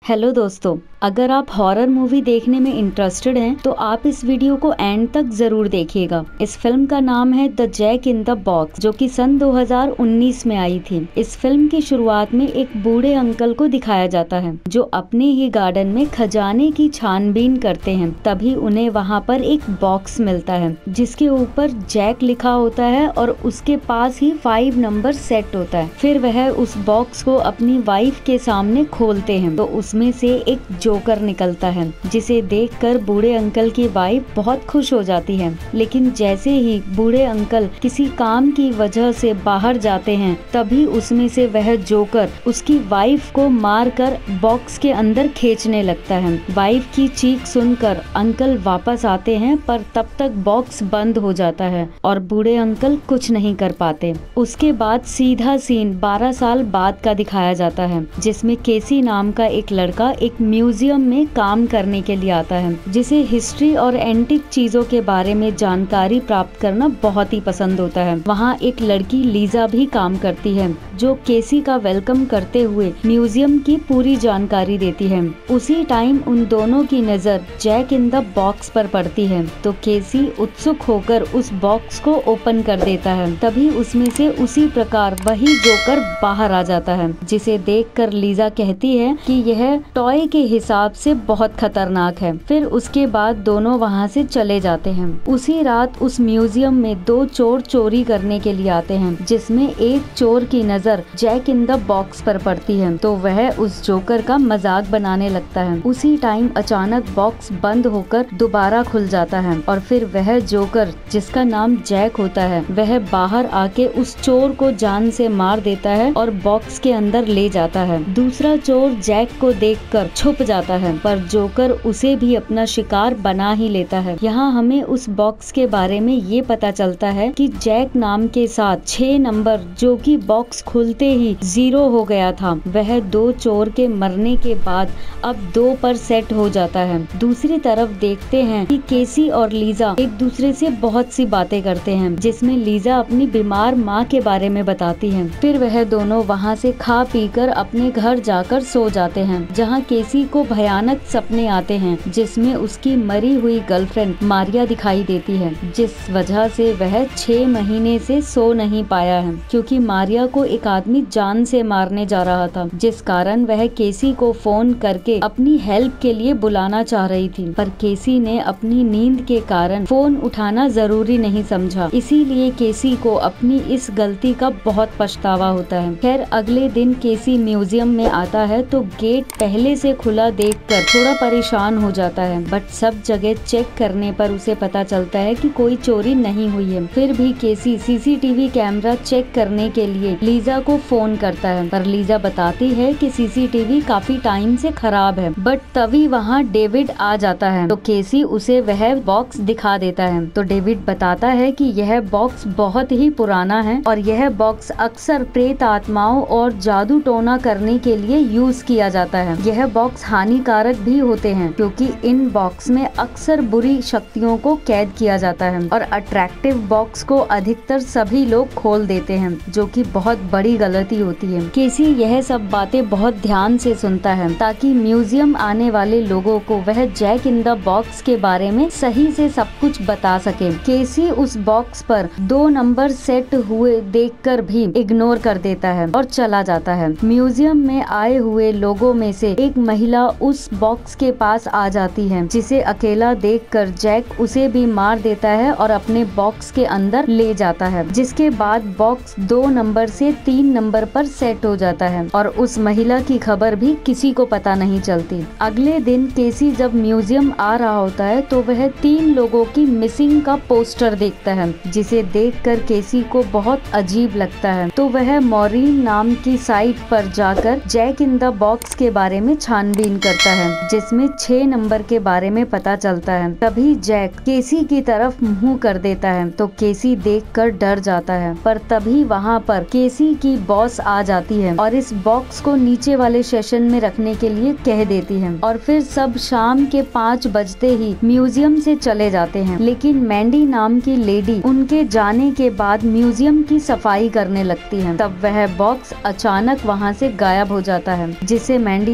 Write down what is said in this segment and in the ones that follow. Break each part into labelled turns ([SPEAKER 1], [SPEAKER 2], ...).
[SPEAKER 1] Hello दोस्तों, अगर आप हॉरर मूवी देखने में इंटरेस्टेड हैं तो आप इस वीडियो को एंड तक जरूर देखिएगा। इस फिल्म का नाम है the jack in the box, जो कि सन 2019 में आई थी। इस फिल्म की शुरुआत में एक बूढ़े अंकल को दिखाया जाता है जो अपने ही गार्डन में खजाने की छानबीन करते हैं। तभी उन्हें वहाँ पर एक बॉक्स मिलता है जिसके ऊपर जैक लिखा होता है और उसके पास ही 5 नंबर सेट होता है। फिर वह उस बॉक्स को अपनी वाइफ के सामने खोलते हैं तो उसमें से एक जोकर निकलता है, जिसे देखकर बूढ़े अंकल की वाइफ बहुत खुश हो जाती है। लेकिन जैसे ही बूढ़े अंकल किसी काम की वजह से बाहर जाते हैं तभी उसमें से वह जोकर उसकी वाइफ को मारकर बॉक्स के अंदर खींचने लगता है। वाइफ की चीख सुनकर अंकल वापस आते हैं पर तब तक बॉक्स बंद हो जाता है और बूढ़े अंकल कुछ नहीं कर पाते। उसके बाद सीधा सीन 12 साल बाद का दिखाया जाता है, जिसमें केसी नाम का एक लड़का एक म्यूजियम में काम करने के लिए आता है, जिसे हिस्ट्री और एंटिक चीजों के बारे में जानकारी प्राप्त करना बहुत ही पसंद होता है। वहाँ एक लड़की लीजा भी काम करती है जो केसी का वेलकम करते हुए म्यूजियम की पूरी जानकारी देती है। उसी टाइम उन दोनों की नजर जैक इन द बॉक्स पर पड़ती है तो केसी उत्सुक होकर उस बॉक्स को ओपन कर देता है। तभी उसमें से उसी प्रकार वही जोकर बाहर आ जाता है, जिसे देखकर लीजा कहती है कि यह टॉय के हिसाब से बहुत खतरनाक है। फिर उसके बाद दोनों वहाँ से चले जाते हैं। उसी रात उस म्यूजियम में 2 चोर चोरी करने के लिए आते हैं, जिसमें एक चोर की नजर जैक इन द बॉक्स पर पड़ती है तो वह उस जोकर का मजाक बनाने लगता है। उसी टाइम अचानक बॉक्स बंद होकर दोबारा खुल जाता है और फिर वह जोकर, जिसका नाम जैक होता है, वह बाहर आके उस चोर को जान से मार देता है और बॉक्स के अंदर ले जाता है। दूसरा चोर जैक को देखकर छुप जाता है पर जोकर उसे भी अपना शिकार बना ही लेता है। यहाँ हमें उस बॉक्स के बारे में ये पता चलता है कि जैक नाम के साथ 6 नंबर, जो कि बॉक्स खुलते ही 0 हो गया था, वह 2 चोर के मरने के बाद अब 2 पर सेट हो जाता है। दूसरी तरफ देखते हैं कि केसी और लीजा एक दूसरे से बहुत सी बातें करते हैं, जिसमें लीजा अपनी बीमार माँ के बारे में बताती है। फिर वह दोनों वहाँ से खा पीकर अपने घर जाकर सो जाते हैं, जहाँ केसी को भयानक सपने आते हैं जिसमें उसकी मरी हुई गर्लफ्रेंड मारिया दिखाई देती है, जिस वजह से वह 6 महीने से सो नहीं पाया है, क्योंकि मारिया को एक आदमी जान से मारने जा रहा था, जिस कारण वह केसी को फोन करके अपनी हेल्प के लिए बुलाना चाह रही थी। पर केसी ने अपनी नींद के कारण फोन उठाना जरूरी नहीं समझा, इसीलिए केसी को अपनी इस गलती का बहुत पछतावा होता है। खैर अगले दिन केसी म्यूजियम में आता है तो गेट पहले से खुला देखकर थोड़ा परेशान हो जाता है, बट सब जगह चेक करने पर उसे पता चलता है कि कोई चोरी नहीं हुई है। फिर भी केसी सीसीटीवी कैमरा चेक करने के लिए लीजा को फोन करता है, पर लीजा बताती है कि सीसीटीवी काफी टाइम से खराब है। बट तभी वहाँ डेविड आ जाता है तो केसी उसे वह बॉक्स दिखा देता है तो डेविड बताता है कि यह बॉक्स बहुत ही पुराना है और यह बॉक्स अक्सर प्रेत आत्माओं और जादू टोना करने के लिए यूज किया जाता है। यह बॉक्स हानिकारक भी होते हैं क्योंकि इन बॉक्स में अक्सर बुरी शक्तियों को कैद किया जाता है और अट्रैक्टिव बॉक्स को अधिकतर सभी लोग खोल देते हैं, जो कि बहुत बड़ी गलती होती है। केसी यह सब बातें बहुत ध्यान से सुनता है ताकि म्यूजियम आने वाले लोगों को वह जैक इन द बॉक्स के बारे में सही से सब कुछ बता सके। केसी उस बॉक्स पर 2 नंबर सेट हुए देखकर भी इग्नोर कर देता है और चला जाता है। म्यूजियम में आए हुए लोगों में से एक महिला उस बॉक्स के पास आ जाती है, जिसे अकेला देखकर जैक उसे भी मार देता है और अपने बॉक्स के अंदर ले जाता है, जिसके बाद बॉक्स 2 नंबर से 3 नंबर पर सेट हो जाता है और उस महिला की खबर भी किसी को पता नहीं चलती। अगले दिन केसी जब म्यूजियम आ रहा होता है तो वह 3 लोगों की मिसिंग का पोस्टर देखता है, जिसे देखकर केसी को बहुत अजीब लगता है तो वह मॉरीन नाम की साइट पर जाकर जैक इन द बॉक्स के बारे में छानबीन करता है, जिसमें 6 नंबर के बारे में पता चलता है। तभी जैक केसी की तरफ मुंह कर देता है तो केसी देखकर डर जाता है, पर तभी वहाँ पर केसी की बॉस आ जाती है और इस बॉक्स को नीचे वाले सेशन में रखने के लिए कह देती है और फिर सब शाम के 5 बजते ही म्यूजियम से चले जाते हैं। लेकिन मैंडी नाम की लेडी उनके जाने के बाद म्यूजियम की सफाई करने लगती है। तब वह बॉक्स अचानक वहाँ से गायब हो जाता है, जिसे मैंडी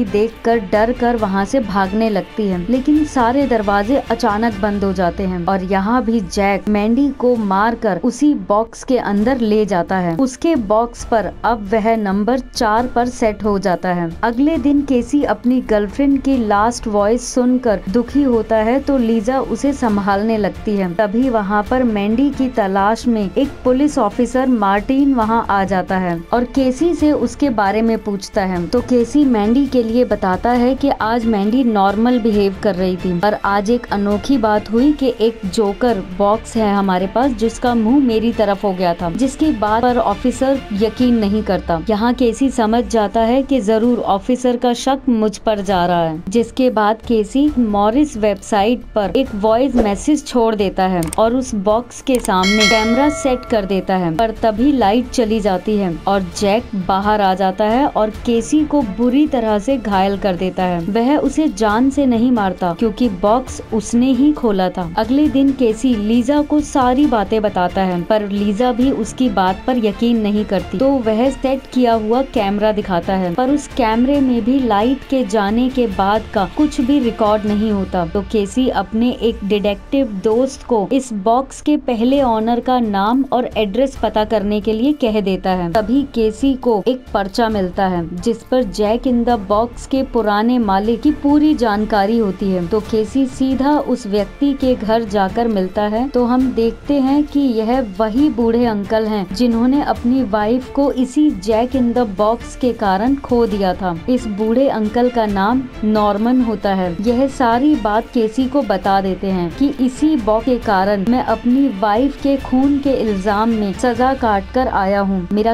[SPEAKER 1] भी देखकर डर कर वहाँ से भागने लगती है, लेकिन सारे दरवाजे अचानक बंद हो जाते हैं और यहाँ भी जैक मैंडी को मारकर उसी बॉक्स के अंदर ले जाता है। उसके बॉक्स पर अब वह नंबर 4 पर सेट हो जाता है। अगले दिन केसी अपनी गर्लफ्रेंड की लास्ट वॉइस सुनकर दुखी होता है तो लीजा उसे संभालने लगती है। तभी वहाँ पर मैंडी की तलाश में एक पुलिस ऑफिसर मार्टिन वहाँ आ जाता है और केसी से उसके बारे में पूछता है। तो केसी मैंडी के लिए बताता है कि आज मैंडी नॉर्मल बिहेव कर रही थी पर आज एक अनोखी बात हुई कि एक जोकर बॉक्स है हमारे पास जिसका मुंह मेरी तरफ हो गया था, जिसकी बात पर ऑफिसर यकीन नहीं करता। यहाँ केसी समझ जाता है कि जरूर ऑफिसर का शक मुझ पर जा रहा है। जिसके बाद केसी मॉरिस वेबसाइट पर एक वॉइस मैसेज छोड़ देता है और उस बॉक्स के सामने कैमरा सेट कर देता है, पर तभी लाइट चली जाती है और जैक बाहर आ जाता है और केसी को बुरी तरह से घायल कर देता है। वह उसे जान से नहीं मारता क्योंकि बॉक्स उसने ही खोला था। अगले दिन केसी लीजा को सारी बातें बताता है पर लीजा भी उसकी बात पर यकीन नहीं करती। तो वह सेट किया हुआ कैमरा दिखाता है पर उस कैमरे में भी लाइट के जाने के बाद का कुछ भी रिकॉर्ड नहीं होता। तो केसी अपने एक डिटेक्टिव दोस्त को इस बॉक्स के पहले ऑनर का नाम और एड्रेस पता करने के लिए कह देता है। तभी केसी को एक पर्चा मिलता है जिस पर जैक इन द बॉक्स के पुराने मालिक की पूरी जानकारी होती है। तो केसी सीधा उस व्यक्ति के घर जाकर मिलता है तो हम देखते हैं कि यह वही बूढ़े अंकल हैं जिन्होंने अपनी वाइफ को इसी जैक इन द बॉक्स के कारण खो दिया था। इस बूढ़े अंकल का नाम नॉर्मन होता है। यह सारी बात केसी को बता देते हैं कि इसी बॉक्स के कारण मैं अपनी वाइफ के खून के इल्जाम में सजा काट कर आया हूँ। मेरी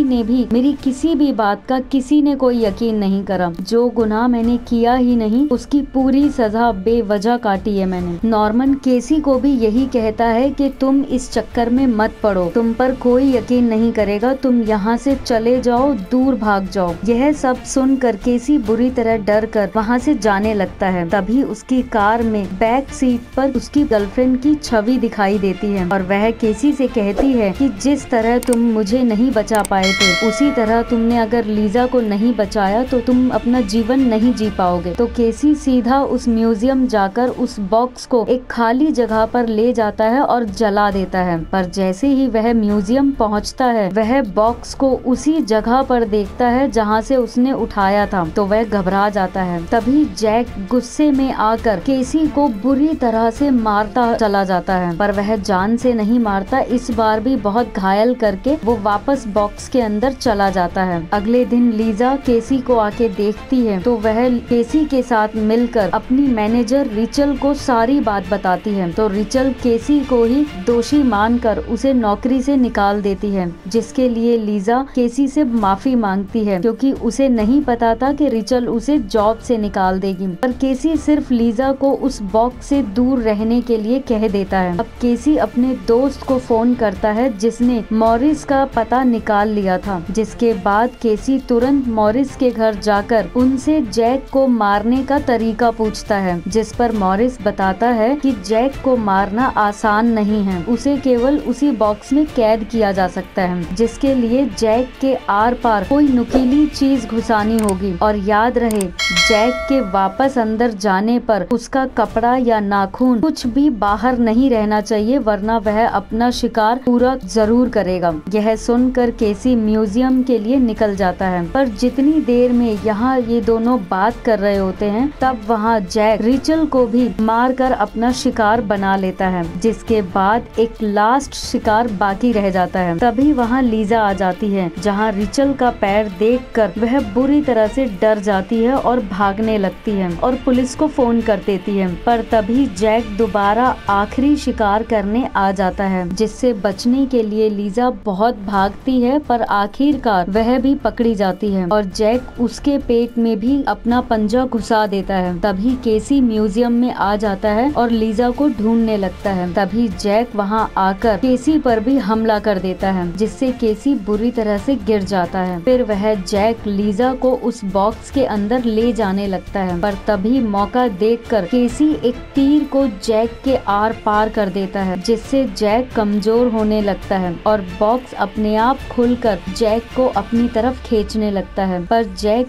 [SPEAKER 1] किसी भी बात का किसी ने कोई यकीन नहीं करा। जो गुनाह मैंने किया ही नहीं उसकी पूरी सजा बेवजह काटी है मैंने। नॉर्मन केसी को भी यही कहता है कि तुम इस चक्कर में मत पड़ो, तुम पर कोई यकीन नहीं करेगा, तुम यहाँ से चले जाओ, दूर भाग जाओ। यह सब सुनकर केसी बुरी तरह डर कर वहाँ से जाने लगता है। तभी उसकी कार में बैक सीट पर उसकी गर्लफ्रेंड की छवि दिखाई देती है और वह केसी से कहती है कि जिस तरह तुम मुझे नहीं बचा पाए थे उसी तरह तुमने अगर लीजा को नहीं बचाया तो तुम अपना जीवन नहीं जी पाओगे। तो केसी सीधा उस म्यूजियम जाकर उस बॉक्स को एक खाली जगह पर ले जाता है और जला देता है। पर जैसे ही वह म्यूजियम पहुंचता है वह बॉक्स को उसी जगह पर देखता है जहां से उसने उठाया था तो वह घबरा जाता है। तभी जैक गुस्से में आकर केसी को बुरी तरह से मारता चला जाता है पर वह जान से नहीं मारता, इस बार भी बहुत घायल करके वो वापस बॉक्स के अंदर चला जाता है। अगले दिन लीजा केसी को आके देखती है तो वह केसी के साथ मिलकर अपनी मैनेजर रिचल को सारी बात बताती है। तो रिचल केसी को ही दोषी मानकर उसे नौकरी से निकाल देती है, जिसके लिए लीजा केसी से माफी मांगती है क्योंकि उसे नहीं पता था कि रिचल उसे जॉब से निकाल देगी। पर केसी सिर्फ लीजा को उस बॉक्स से दूर रहने के लिए कह देता है। अब केसी अपने दोस्त को फोन करता है जिसने मॉरिस का पता निकाल लिया था। जिसके बाद केसी तुरंत मॉरिस के घर जाकर उनसे जैक को मारने का तरीका पूछता है, जिस पर मॉरिस बताता है कि जैक को मारना आसान नहीं है, उसे केवल उसी बॉक्स में कैद किया जा सकता है, जिसके लिए जैक के आर पार कोई नुकीली चीज घुसानी होगी। और याद रहे जैक के वापस अंदर जाने पर उसका कपड़ा या नाखून कुछ भी बाहर नहीं रहना चाहिए वरना वह अपना शिकार पूरा जरूर करेगा। यह सुनकर केसी म्यूजियम के लिए निकल जाता है। पर जितनी देर में यहाँ ये दोनों बात कर रहे होते हैं तब वहाँ जैक रिचल को भी मारकर अपना शिकार बना लेता है, जिसके बाद एक लास्ट शिकार बाकी रह जाता है। तभी वहाँ लीजा आ जाती है जहाँ रिचल का पैर देखकर वह बुरी तरह से डर जाती है और भागने लगती है और पुलिस को फोन कर देती है। पर तभी जैक दोबारा आखिरी शिकार करने आ जाता है, जिससे बचने के लिए लीजा बहुत भागती है पर आखिरकार वह भी पकड़ी जाती है और जैक उसके पेट में भी अपना पंजा घुसा देता है। तभी केसी म्यूजियम में आ जाता है और लीजा को ढूंढने लगता है। तभी जैक वहां आकर केसी पर भी हमला कर देता है, जिससे केसी बुरी तरह से गिर जाता है। फिर वह जैक लीजा को उस बॉक्स के अंदर ले जाने लगता है, पर तभी मौका देखकर केसी एक तीर को जैक के आर पार कर देता है, जिससे जैक कमजोर होने लगता है और बॉक्स अपने आप खुलकर जैक को अपनी तरफ खींचने लगता है। पर जैक भी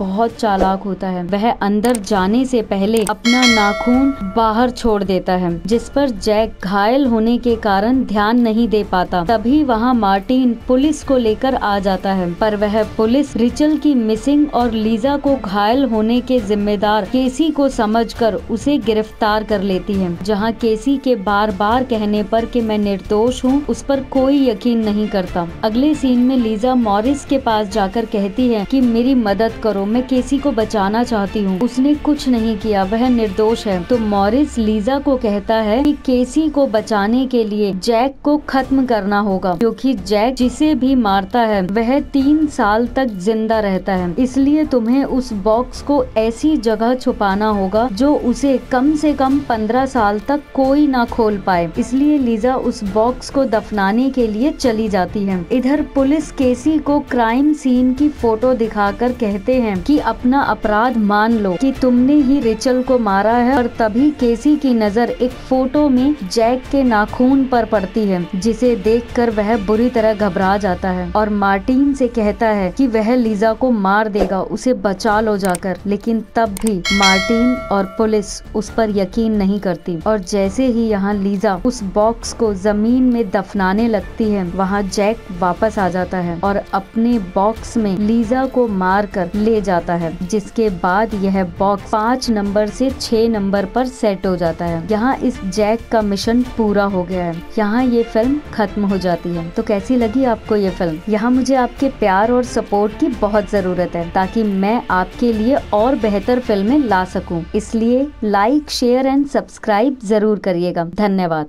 [SPEAKER 1] बहुत चालाक होता है। वह अंदर जाने से पहले अपना नाखून बाहर छोड़ देता है, जिस पर जैक घायल होने के कारण ध्यान नहीं दे पाता। तभी वहाँ मार्टिन पुलिस को लेकर आ जाता है, पर वह पुलिस रिचल की मिसिंग और लीजा को घायल होने के जिम्मेदार केसी को समझकर उसे गिरफ्तार कर लेती है। जहाँ केसी के बार बार कहने पर कि मैं निर्दोष हूँ, उस पर कोई यकीन नहीं करता। अगले सीन में लीजा मॉरिस के पास जाकर कहती है कि मेरी मदद करो, मैं केसी को बचाना चाहती हूँ, उसने कुछ नहीं किया, वह निर्दोष है। तो मॉरिस लीजा को कहता है कि केसी को बचाने के लिए जैक को खत्म करना होगा, क्योंकि जैक जिसे भी मारता है वह 3 साल तक जिंदा रहता है। इसलिए तुम्हें उस बॉक्स को ऐसी जगह छुपाना होगा जो उसे कम से कम 15 साल तक कोई ना खोल पाए। इसलिए लीजा उस बॉक्स को दफनाने के लिए चली जाती है। इधर पुलिस केसी को क्राइम सीन की फोटो दिखाकर कहते हैं कि अपना अपराध मान लो कि तुमने ही रिचल को मारा है। और तभी केसी की नजर एक फोटो में जैक के नाखून पर पड़ती है, जिसे देखकर वह बुरी तरह घबरा जाता है और मार्टिन से कहता है कि वह लीजा को मार देगा, उसे बचा लो जाकर। लेकिन तब भी मार्टिन और पुलिस उस पर यकीन नहीं करती और जैसे ही यहाँ लीजा उस बॉक्स को जमीन में दफनाने लगती है, वहाँ जैक वापस आ जाता है और अपने बॉक्स में लीजा को मार कर ले जाता है, जिसके बाद यह बॉक्स 5 नंबर से 6 नंबर पर सेट हो जाता है। यहाँ इस जैक का मिशन पूरा हो गया है। यहाँ ये फिल्म खत्म हो जाती है। तो कैसी लगी आपको ये फिल्म? यहाँ मुझे आपके प्यार और सपोर्ट की बहुत जरूरत है, ताकि मैं आपके लिए और बेहतर फिल्में ला सकूं। इसलिए लाइक, शेयर एंड सब्सक्राइब जरूर करिएगा। धन्यवाद।